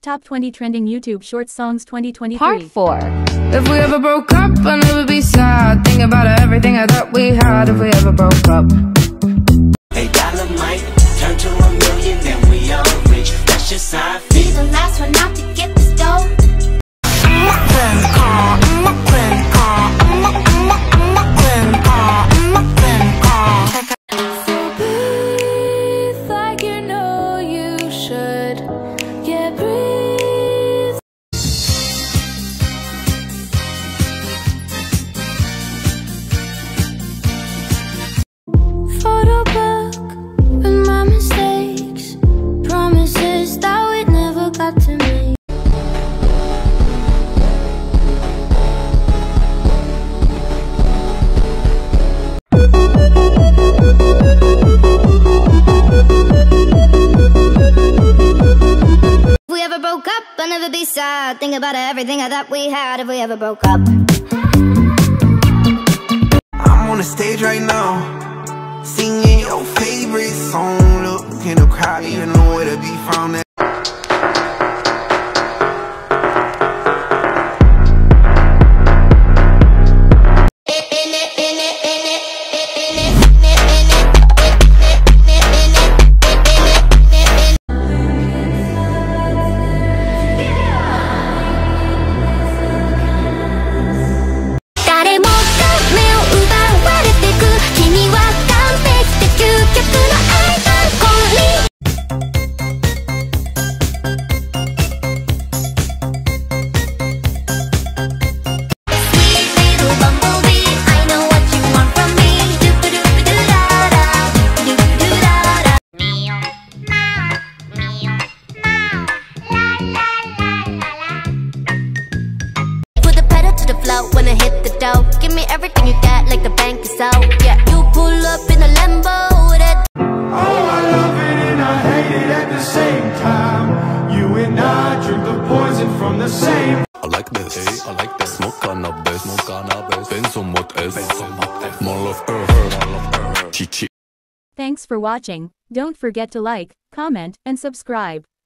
Top 20 Trending YouTube Short Songs 2023. Part 4. If we ever broke up, I'd never be sad. Think about everything I thought we had. If we ever broke up. $8 might turn to $1 million, then we all rich. That's just how I feel. Be the last one out to get this dough. I'll never be sad. Think about everything I thought we had. If we ever broke up. I'm on the stage right now, singing your favorite song. Look in the crowd, you know where to be found. When I hit the dough, give me everything you got, like the bank is out. Yeah, you pull up in a Lambo with it. Oh, I love it and I hate it at the same time. You and I drink the poison from the same. I like this, I like this. Smoke cannabis, benzo mot es. More love her, chichi. Thanks for watching. Don't forget to like, comment, and subscribe.